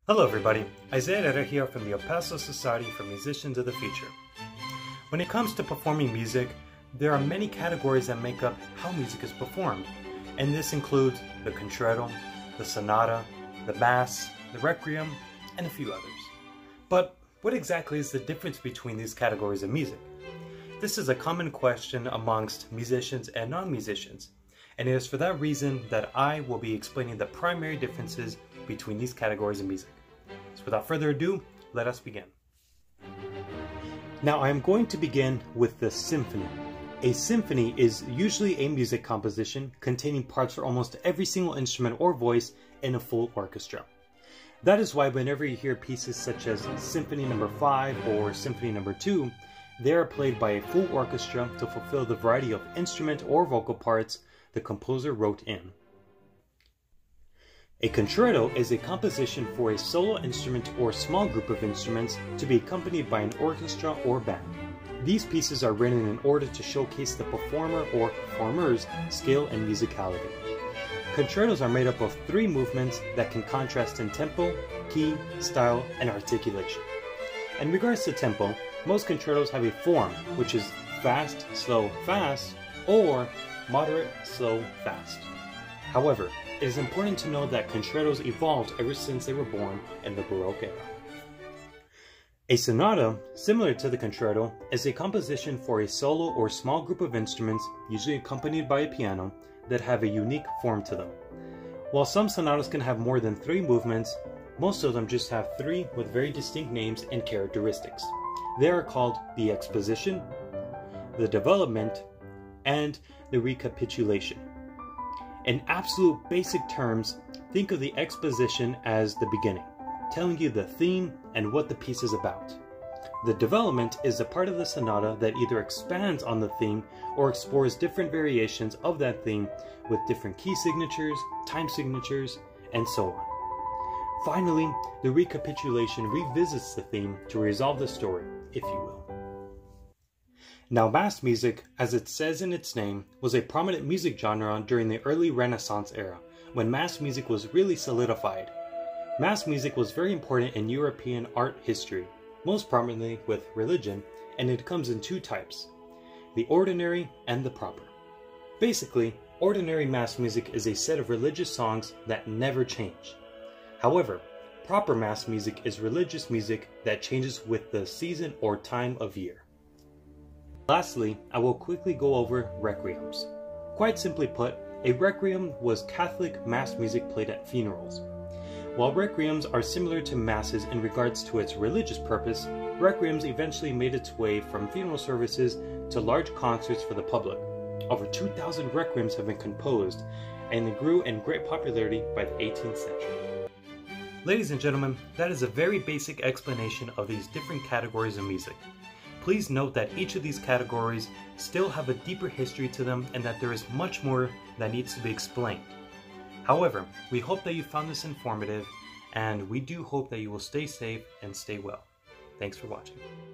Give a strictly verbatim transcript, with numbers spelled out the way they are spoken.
Hello everybody, Isaiah Herrera here from the E P S M F Society for Musicians of the Future. When it comes to performing music, there are many categories that make up how music is performed, and this includes the Concerto, the Sonata, the Mass, the Requiem, and a few others. But what exactly is the difference between these categories of music? This is a common question amongst musicians and non-musicians, and it is for that reason that I will be explaining the primary differences between these categories of music. So without further ado, let us begin. Now I am going to begin with the symphony. A symphony is usually a music composition containing parts for almost every single instrument or voice in a full orchestra. That is why whenever you hear pieces such as Symphony number five or Symphony number two, they are played by a full orchestra to fulfill the variety of instrument or vocal parts the composer wrote in. A concerto is a composition for a solo instrument or small group of instruments to be accompanied by an orchestra or band. These pieces are written in order to showcase the performer or performers' skill and musicality. Concertos are made up of three movements that can contrast in tempo, key, style, and articulation. In regards to tempo, most concertos have a form, which is fast, slow, fast, or moderate, slow, fast. However, it is important to note that concertos evolved ever since they were born in the Baroque era. A sonata, similar to the concerto, is a composition for a solo or small group of instruments, usually accompanied by a piano, that have a unique form to them. While some sonatas can have more than three movements, most of them just have three with very distinct names and characteristics. They are called the exposition, the development, and the recapitulation. In absolute basic terms, think of the exposition as the beginning, telling you the theme and what the piece is about. The development is the part of the sonata that either expands on the theme or explores different variations of that theme with different key signatures, time signatures, and so on. Finally, the recapitulation revisits the theme to resolve the story, if you will. Now, mass music, as it says in its name, was a prominent music genre during the early Renaissance era, when mass music was really solidified. Mass music was very important in European art history, most prominently with religion, and it comes in two types, the ordinary and the proper. Basically, ordinary mass music is a set of religious songs that never change. However, proper mass music is religious music that changes with the season or time of year. Lastly, I will quickly go over requiems. Quite simply put, a requiem was Catholic mass music played at funerals. While requiems are similar to masses in regards to its religious purpose, requiems eventually made its way from funeral services to large concerts for the public. Over two thousand requiems have been composed, and they grew in great popularity by the eighteenth century. Ladies and gentlemen, that is a very basic explanation of these different categories of music. Please note that each of these categories still have a deeper history to them and that there is much more that needs to be explained. However, we hope that you found this informative, and we do hope that you will stay safe and stay well. Thanks for watching.